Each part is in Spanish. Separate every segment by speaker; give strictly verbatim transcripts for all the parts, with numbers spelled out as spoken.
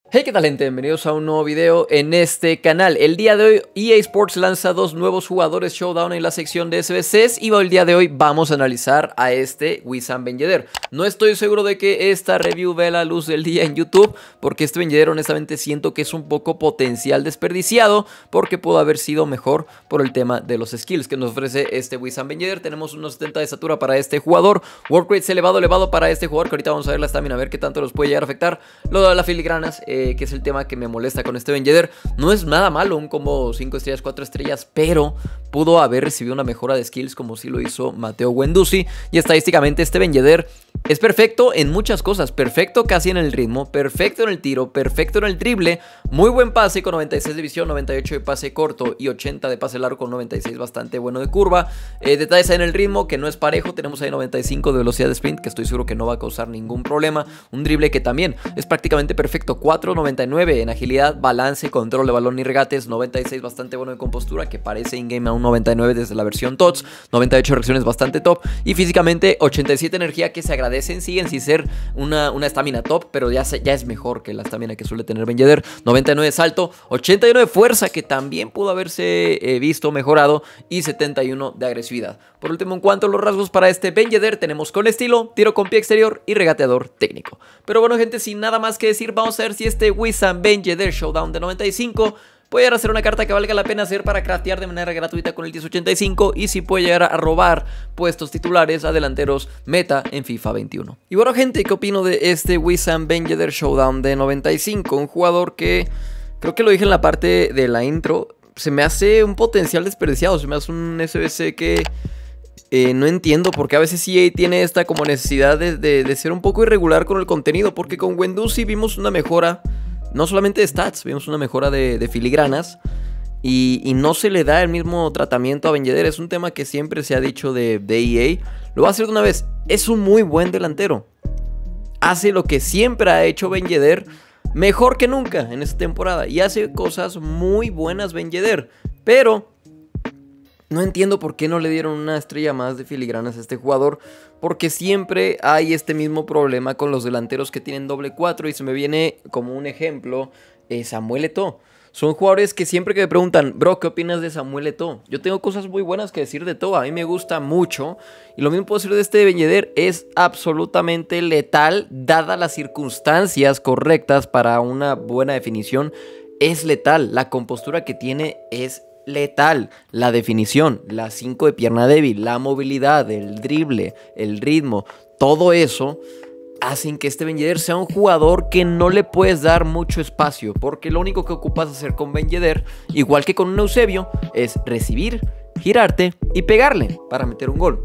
Speaker 1: Hey, ¿qué tal, gente? Bienvenidos a un nuevo video en este canal. El día de hoy E A Sports lanza dos nuevos jugadores Showdown en la sección de S B Cs y el día de hoy vamos a analizar a este Wissam Ben Yedder. No estoy seguro de que esta review vea la luz del día en YouTube, porque este Ben Yedder honestamente siento que es un poco potencial desperdiciado, porque pudo haber sido mejor por el tema de los skills que nos ofrece este Wissam Ben Yedder. Tenemos unos setenta de estatura para este jugador, work rates elevado, elevado para este jugador, que ahorita vamos a ver la estamina, a ver qué tanto los puede llegar a afectar. Lo de las filigranas, eh, que es el tema que me molesta con este Ben Yedder. No es nada malo, un combo cinco estrellas, cuatro estrellas, pero pudo haber recibido una mejora de skills como si lo hizo Matteo Guendouzi. Y estadísticamente este Ben Yedder es perfecto en muchas cosas, perfecto casi en el ritmo, perfecto en el tiro, perfecto en el drible, muy buen pase con noventa y seis de visión, noventa y ocho de pase corto y ochenta de pase largo con noventa y seis bastante bueno de curva. Eh, detalles ahí en el ritmo que no es parejo, tenemos ahí noventa y cinco de velocidad de sprint, que estoy seguro que no va a causar ningún problema. Un drible que también es prácticamente perfecto, cuatro noventa y nueve en agilidad, balance, control de balón y regates, noventa y seis bastante bueno de compostura, que parece in-game a un noventa y nueve desde la versión T O T S, noventa y ocho reacciones bastante top, y físicamente ochenta y siete energía, que se agradecen, siguen sin ser una estamina top, pero ya, se, ya es mejor que la estamina que suele tener Ben Yedder. noventa y nueve de salto, ochenta y uno de fuerza, que también pudo haberse eh, visto mejorado, y setenta y uno de agresividad. Por último, en cuanto a los rasgos para este Ben Yedder, tenemos con estilo, tiro con pie exterior y regateador técnico. Pero bueno, gente, sin nada más que decir, vamos a ver si este Wissam Ben Yedder Showdown de noventa y cinco puede llegar a ser una carta que valga la pena hacer para craftear de manera gratuita con el diez ochenta y cinco, y si puede llegar a robar puestos titulares a delanteros meta en FIFA veintiuno. Y bueno, gente, ¿qué opino de este Wissam Ben Yedder Showdown de noventa y cinco? Un jugador que, creo que lo dije en la parte de la intro, se me hace un potencial desperdiciado, se me hace un S B C que eh, no entiendo, porque a veces E A tiene esta como necesidad de, de, de ser un poco irregular con el contenido, porque con Guendouzi vimos una mejora, no solamente de stats, vimos una mejora de, de filigranas, y, y no se le da el mismo tratamiento a Ben Yedder. Es un tema que siempre se ha dicho de, de E A. Lo voy a hacer de una vez, es un muy buen delantero, hace lo que siempre ha hecho Ben Yedder mejor que nunca en esta temporada, y hace cosas muy buenas Ben Yedder, pero no entiendo por qué no le dieron una estrella más de filigranas a este jugador, porque siempre hay este mismo problema con los delanteros que tienen doble cuatro, y se me viene como un ejemplo eh, Samuel Eto'o. Son jugadores que siempre que me preguntan, bro, ¿qué opinas de Samuel Eto'o? Yo tengo cosas muy buenas que decir de Eto'o, a mí me gusta mucho, y lo mismo puedo decir de este Ben Yedder, es absolutamente letal, dadas las circunstancias correctas para una buena definición, es letal, la compostura que tiene es letal, la definición, la cinco de pierna débil, la movilidad, el drible, el ritmo, todo eso hacen que este Ben Yedder sea un jugador que no le puedes dar mucho espacio, porque lo único que ocupas hacer con Ben Yedder, igual que con un Eusebio, es recibir, girarte y pegarle para meter un gol.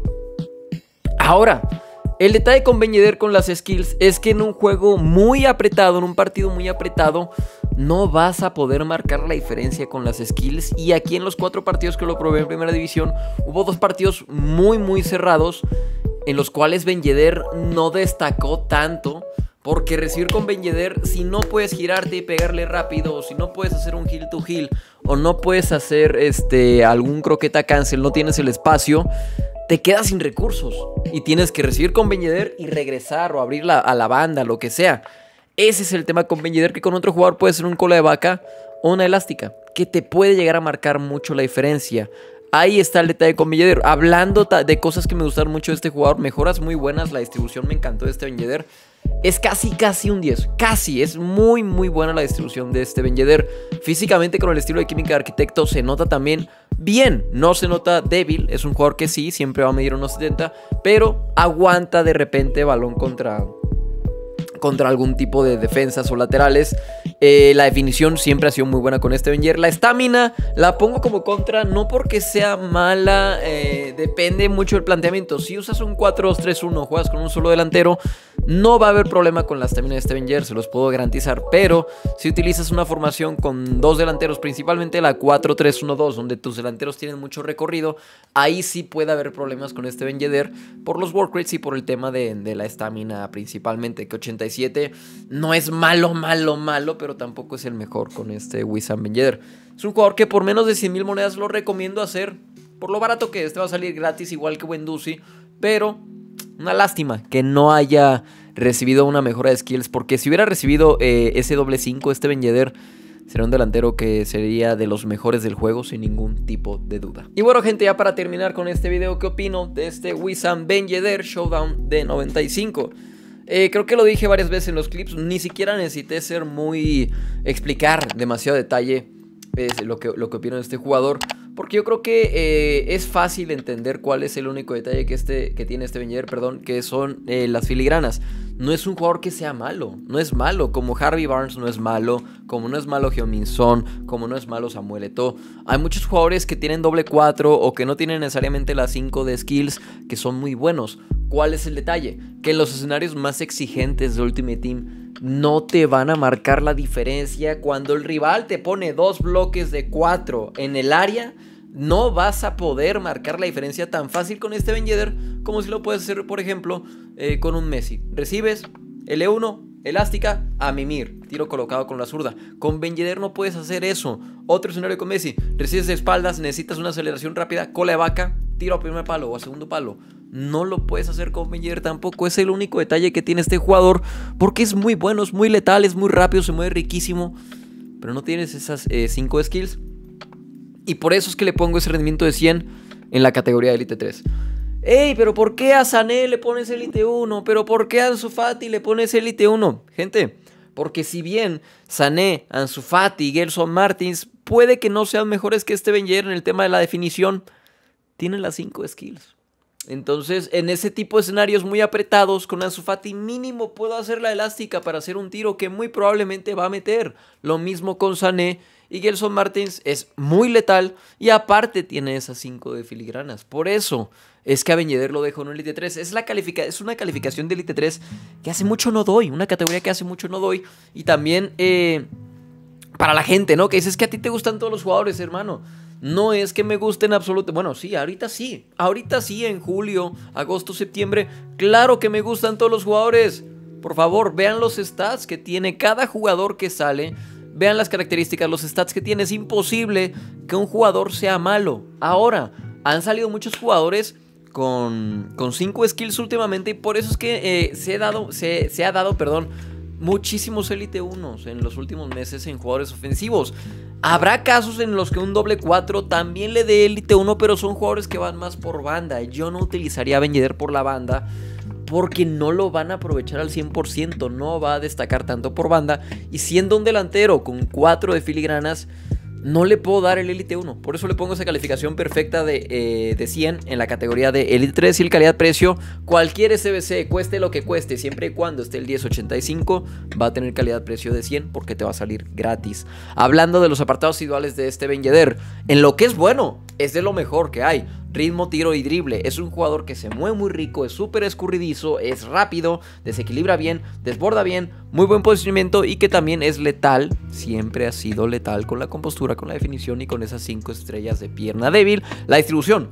Speaker 1: Ahora, el detalle con Ben Yedder con las skills es que en un juego muy apretado, en un partido muy apretado, no vas a poder marcar la diferencia con las skills. Y aquí en los cuatro partidos que lo probé en primera división, hubo dos partidos muy muy cerrados en los cuales Ben Yedder no destacó tanto, porque recibir con Ben Yedder, si no puedes girarte y pegarle rápido, o si no puedes hacer un heel to heel, o no puedes hacer este, algún croqueta cancel, no tienes el espacio, te quedas sin recursos y tienes que recibir con Ben Yedder y regresar o abrir la, a la banda, lo que sea. Ese es el tema con Ben Yedder, que con otro jugador puede ser un cola de vaca o una elástica, que te puede llegar a marcar mucho la diferencia. Ahí está el detalle con Ben Yedder. Hablando de cosas que me gustaron mucho de este jugador, mejoras muy buenas, la distribución me encantó de este Ben Yedder. Es casi, casi un diez, casi, es muy, muy buena la distribución de este Ben Yedder. Físicamente, con el estilo de Química de Arquitecto, se nota también bien, no se nota débil. Es un jugador que sí, siempre va a medir unos setenta, pero aguanta de repente balón contra... contra algún tipo de defensas o laterales. eh, La definición siempre ha sido muy buena con este Ben Yedder. La estamina la pongo como contra, no porque sea mala, eh, depende mucho del planteamiento. Si usas un cuatro dos tres uno, juegas con un solo delantero, no va a haber problema con la estamina de este Ben Yedder, se los puedo garantizar. Pero si utilizas una formación con dos delanteros, principalmente la cuatro tres uno dos, donde tus delanteros tienen mucho recorrido, ahí sí puede haber problemas con este Ben Yedder por los work rates y por el tema de, de la estamina principalmente, que ochenta y siete no es malo, malo, malo, pero tampoco es el mejor con este Wissam Ben Yedder. Es un jugador que por menos de cien mil monedas lo recomiendo hacer, por lo barato que es. Este va a salir gratis igual que Guendouzi, pero una lástima que no haya recibido una mejora de skills, porque si hubiera recibido eh, ese doble cinco, este Ben Yedder sería un delantero que sería de los mejores del juego sin ningún tipo de duda. Y bueno, gente, ya para terminar con este video, ¿qué opino de este Wissam Ben Yedder Showdown de noventa y cinco? Eh, creo que lo dije varias veces en los clips, ni siquiera necesité ser muy... explicar demasiado detalle es lo que, lo que opino de este jugador, porque yo creo que eh, es fácil entender cuál es el único detalle que, este, que tiene este Ben Yedder, perdón, que son eh, las filigranas. No es un jugador que sea malo, no es malo, como Harvey Barnes no es malo, como no es malo Heung-min Son, como no es malo Samuel Eto'o. Hay muchos jugadores que tienen doble cuatro o que no tienen necesariamente las cinco de skills, que son muy buenos. ¿Cuál es el detalle? Que en los escenarios más exigentes de Ultimate Team no te van a marcar la diferencia. Cuando el rival te pone dos bloques de cuatro en el área, no vas a poder marcar la diferencia tan fácil con este Ben Yedder como si lo puedes hacer, por ejemplo, eh, con un Messi. Recibes L uno, elástica, a mimir, tiro colocado con la zurda. Con Ben Yedder no puedes hacer eso. Otro escenario con Messi, recibes de espaldas, necesitas una aceleración rápida, cola de vaca, tiro a primer palo o a segundo palo. No lo puedes hacer con Ben Yedder tampoco. Es el único detalle que tiene este jugador, porque es muy bueno, es muy letal, es muy rápido, se mueve riquísimo, pero no tienes esas cinco eh, skills. Y por eso es que le pongo ese rendimiento de cien en la categoría de Elite tres. Ey, pero ¿por qué a Sané le pones Elite uno? ¿Pero por qué a Ansu Fati le pones Elite uno? Gente, porque si bien Sané, Ansu Fati y Gelson Martins puede que no sean mejores que este Ben Yedder en el tema de la definición, tienen las cinco skills. Entonces, en ese tipo de escenarios muy apretados, con Ansu Fati mínimo puedo hacer la elástica para hacer un tiro que muy probablemente va a meter. Lo mismo con Sané. Y Gelson Martins es muy letal y aparte tiene esas cinco de filigranas. Por eso es que a Ben Yedder lo dejo en un Elite tres. Es, la califica es una calificación de Elite tres que hace mucho no doy. Una categoría que hace mucho no doy. Y también eh, para la gente, ¿no? Que dices que a ti te gustan todos los jugadores, hermano. No es que me gusten absolutamente. Bueno, sí, ahorita sí. Ahorita sí, en julio, agosto, septiembre. Claro que me gustan todos los jugadores. Por favor, vean los stats que tiene cada jugador que sale. Vean las características, los stats que tiene. Es imposible que un jugador sea malo. Ahora, han salido muchos jugadores con cinco skills últimamente. Y por eso es que eh, se, he dado, se, se ha dado perdón, muchísimos Elite uno en los últimos meses en jugadores ofensivos. Habrá casos en los que un doble cuatro también le dé Elite uno, pero son jugadores que van más por banda. Yo no utilizaría a Ben Yedder por la banda, porque no lo van a aprovechar al cien por ciento, no va a destacar tanto por banda. Y siendo un delantero con cuatro de filigranas, no le puedo dar el Elite uno. Por eso le pongo esa calificación perfecta de, eh, de cien en la categoría de Elite tres. Y el calidad-precio, cualquier S B C, cueste lo que cueste, siempre y cuando esté el diez ochenta y cinco, va a tener calidad-precio de cien porque te va a salir gratis. Hablando de los apartados individuales de este Ben Yedder, en lo que es bueno, es de lo mejor que hay. Ritmo, tiro y drible. Es un jugador que se mueve muy rico, es súper escurridizo, es rápido, desequilibra bien, desborda bien, muy buen posicionamiento y que también es letal. Siempre ha sido letal con la compostura, con la definición y con esas cinco estrellas de pierna débil. La distribución,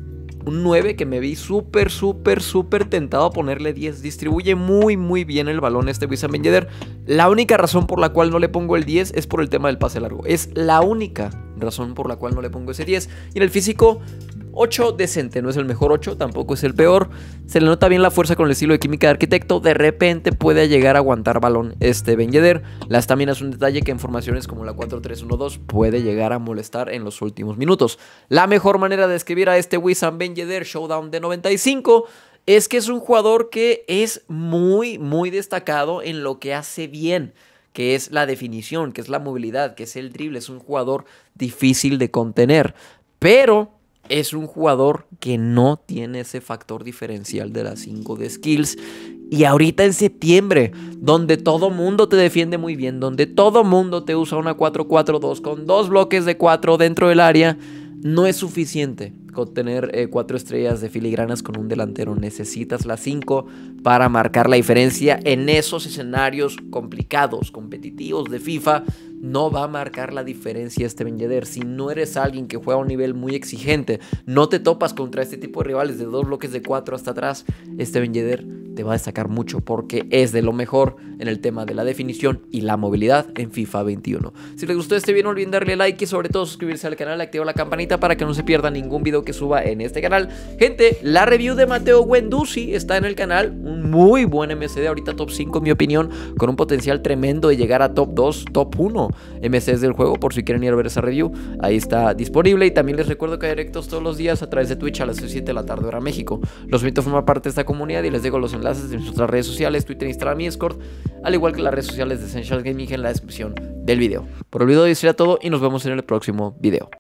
Speaker 1: un nueve que me vi súper, súper, súper tentado a ponerle diez. Distribuye muy, muy bien el balón este Wissam Ben Yedder. La única razón por la cual no le pongo el diez es por el tema del pase largo. Es la única razón por la cual no le pongo ese diez. Y en el físico, ocho decente, no es el mejor ocho, tampoco es el peor. Se le nota bien la fuerza con el estilo de química de arquitecto. De repente puede llegar a aguantar balón este Ben Yedder. La estamina es un detalle que en formaciones como la cuatro tres uno dos puede llegar a molestar en los últimos minutos. La mejor manera de describir a este Wissam Ben Yedder Showdown de noventa y cinco es que es un jugador que es muy, muy destacado en lo que hace bien, que es la definición, que es la movilidad, que es el drible. Es un jugador difícil de contener, pero es un jugador que no tiene ese factor diferencial de las cinco de skills. Y ahorita en septiembre, donde todo mundo te defiende muy bien, donde todo mundo te usa una cuatro cuatro dos con dos bloques de cuatro dentro del área, no es suficiente con tener eh, cuatro estrellas de filigranas con un delantero. Necesitas las cinco para marcar la diferencia en esos escenarios complicados, competitivos de FIFA. No va a marcar la diferencia este Ben Yedder. Si no eres alguien que juega a un nivel muy exigente, no te topas contra este tipo de rivales de dos bloques de cuatro hasta atrás, este Ben Yedder te va a destacar mucho porque es de lo mejor. en el tema de la definición y la movilidad en FIFA veintiuno. Si les gustó este video no olviden darle like y sobre todo suscribirse al canal, activar la campanita para que no se pierda ningún video que suba en este canal. Gente, la review de Matteo Guendouzi está en el canal, un muy buen M C D, ahorita top cinco en mi opinión, con un potencial tremendo de llegar a top dos, top uno M C Ds del juego, por si quieren ir a ver esa review, ahí está disponible. Y también les recuerdo que hay directos todos los días a través de Twitch a las siete de la tarde hora México. Los invito a formar parte de esta comunidad y les dejo los enlaces de nuestras redes sociales, Twitter, Instagram y Discord, al igual que las redes sociales de Essential Gaming en la descripción del video. Por el video, eso sería todo y nos vemos en el próximo video.